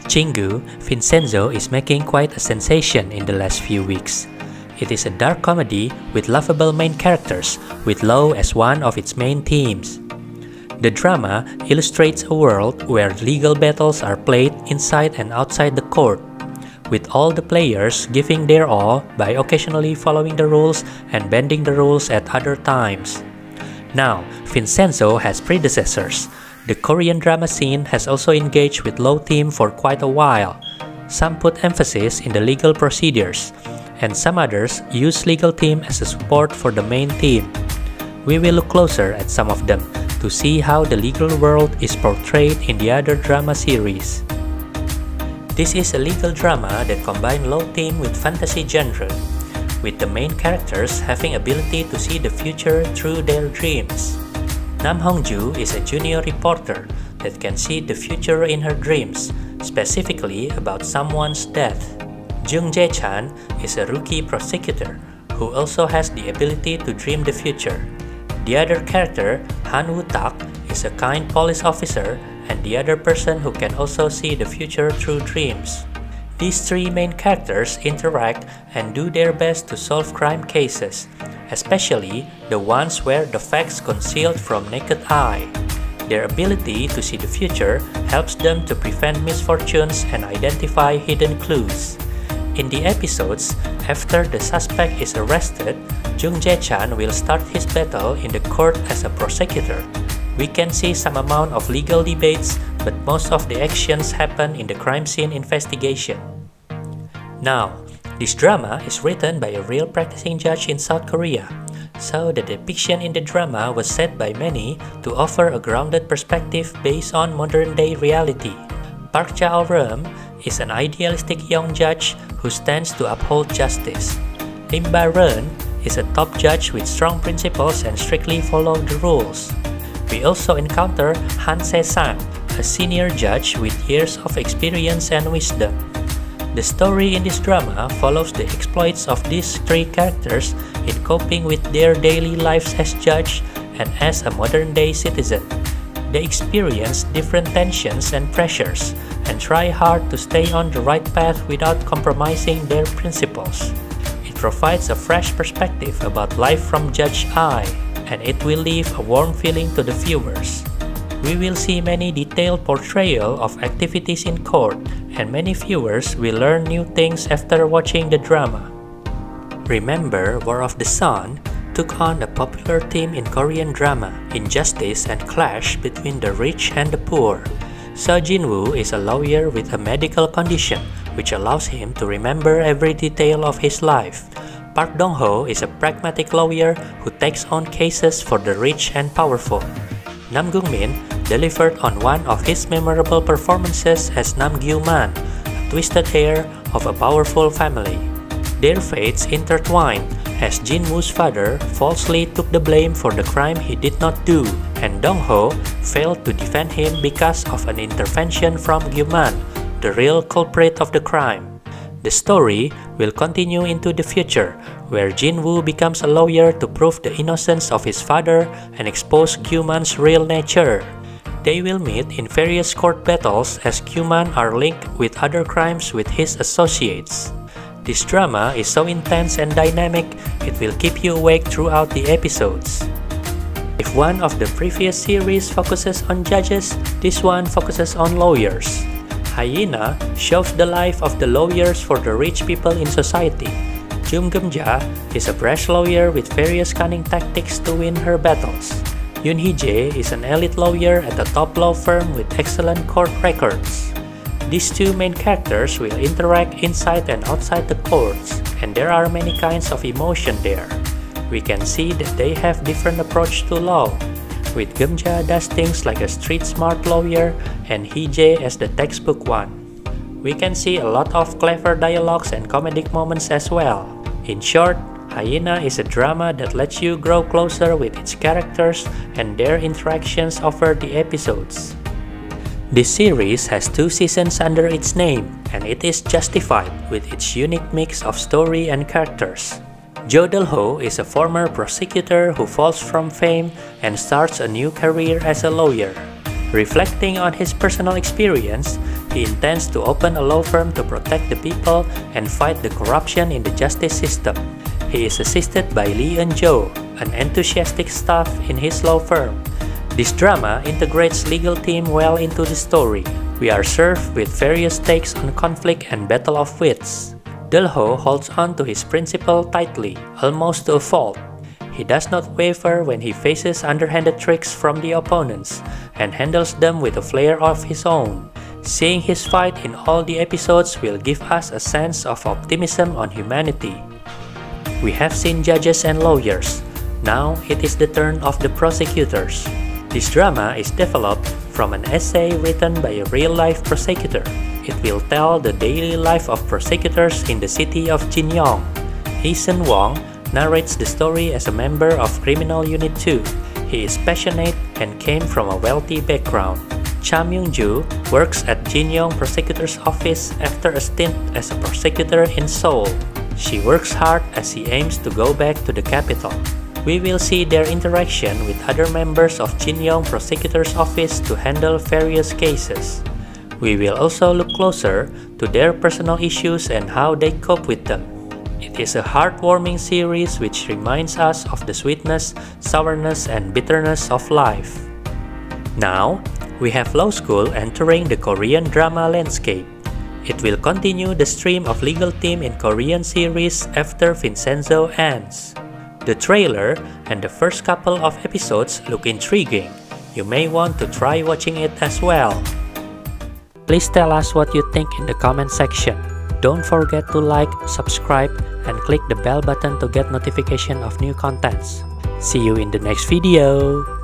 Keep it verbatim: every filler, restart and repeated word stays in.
Chingu, Vincenzo is making quite a sensation in the last few weeks. It is a dark comedy with lovable main characters, with law as one of its main themes. The drama illustrates a world where legal battles are played inside and outside the court, with all the players giving their all by occasionally following the rules and bending the rules at other times. Now, Vincenzo has predecessors. The Korean drama scene has also engaged with law theme for quite a while. Some put emphasis in the legal procedures, and some others use legal theme as a support for the main theme. We will look closer at some of them to see how the legal world is portrayed in the other drama series. This is a legal drama that combines law theme with fantasy genre, with the main characters having ability to see the future through their dreams. Nam Hongju is a junior reporter that can see the future in her dreams, specifically about someone's death. Jung Jae-chan is a rookie prosecutor who also has the ability to dream the future. The other character, Han Woo-tak, is a kind police officer and the other person who can also see the future through dreams. These three main characters interact and do their best to solve crime cases, especially the ones where the facts concealed from naked eye. Their ability to see the future helps them to prevent misfortunes and identify hidden clues. In the episodes, after the suspect is arrested, Jung Jae-chan will start his battle in the court as a prosecutor. We can see some amount of legal debates, but most of the actions happen in the crime scene investigation. Now, this drama is written by a real practicing judge in South Korea, so the depiction in the drama was set by many to offer a grounded perspective based on modern-day reality. Park Cha-eul-reum is an idealistic young judge who stands to uphold justice. Lim Ba-reun is a top judge with strong principles and strictly follow the rules. We also encounter Han Se-sang, a senior judge with years of experience and wisdom. The story in this drama follows the exploits of these three characters in coping with their daily lives as judge and as a modern-day citizen. They experience different tensions and pressures and try hard to stay on the right path without compromising their principles. It provides a fresh perspective about life from Judge's eye, and it will leave a warm feeling to the viewers. We will see many detailed portrayal of activities in court, and many viewers will learn new things after watching the drama. Remember, War of the Sun took on a popular theme in Korean drama, injustice and clash between the rich and the poor. Seo Jin-woo is a lawyer with a medical condition, which allows him to remember every detail of his life. Park Dong-ho is a pragmatic lawyer who takes on cases for the rich and powerful. Nam Gung-min delivered on one of his memorable performances as Nam Gyu-man, a twisted heir of a powerful family. Their fates intertwine as Jin-woo's father falsely took the blame for the crime he did not do, and Dong-ho failed to defend him because of an intervention from Gyu-man, the real culprit of the crime. The story will continue into the future, where Jin-woo becomes a lawyer to prove the innocence of his father and expose Gyu-man's real nature. They will meet in various court battles as Gyu-man are linked with other crimes with his associates. This drama is so intense and dynamic, it will keep you awake throughout the episodes. If one of the previous series focuses on judges, this one focuses on lawyers. Hyena shows the life of the lawyers for the rich people in society. Jung Geum-ja is a brash lawyer with various cunning tactics to win her battles. Yoon Hee-jae is an elite lawyer at a top law firm with excellent court records. These two main characters will interact inside and outside the courts, and there are many kinds of emotion there. We can see that they have different approach to law, with Geum-ja does things like a street-smart lawyer and Hee-jae as the textbook one. We can see a lot of clever dialogues and comedic moments as well. In short, Hyena is a drama that lets you grow closer with its characters and their interactions over the episodes. This series has two seasons under its name, and it is justified with its unique mix of story and characters. Jo Dul-ho is a former prosecutor who falls from fame and starts a new career as a lawyer. Reflecting on his personal experience, he intends to open a law firm to protect the people and fight the corruption in the justice system. He is assisted by Lee Eun-jo, an enthusiastic staff in his law firm. This drama integrates legal team well into the story. We are served with various takes on conflict and battle of wits. Dul-ho holds on to his principle tightly, almost to a fault. He does not waver when he faces underhanded tricks from the opponents and handles them with a flair of his own. Seeing his fight in all the episodes will give us a sense of optimism on humanity. We have seen judges and lawyers. Now it is the turn of the prosecutors. This drama is developed from an essay written by a real-life prosecutor. It will tell the daily life of prosecutors in the city of Jinyong. Hee-seung Wong narrates the story as a member of Criminal Unit two. He is passionate and came from a wealthy background. Cha Myung-ju works at Jinyong Prosecutor's Office after a stint as a prosecutor in Seoul. She works hard as she aims to go back to the capital. We will see their interaction with other members of Jinyong Prosecutor's Office to handle various cases. We will also look closer to their personal issues and how they cope with them. It is a heartwarming series which reminds us of the sweetness, sourness, and bitterness of life. Now, we have law school entering the Korean drama landscape. It will continue the stream of legal team in Korean series after Vincenzo ends. The trailer and the first couple of episodes look intriguing. You may want to try watching it as well. Please tell us what you think in the comment section. Don't forget to like, subscribe, and click the bell button to get notification of new contents. See you in the next video!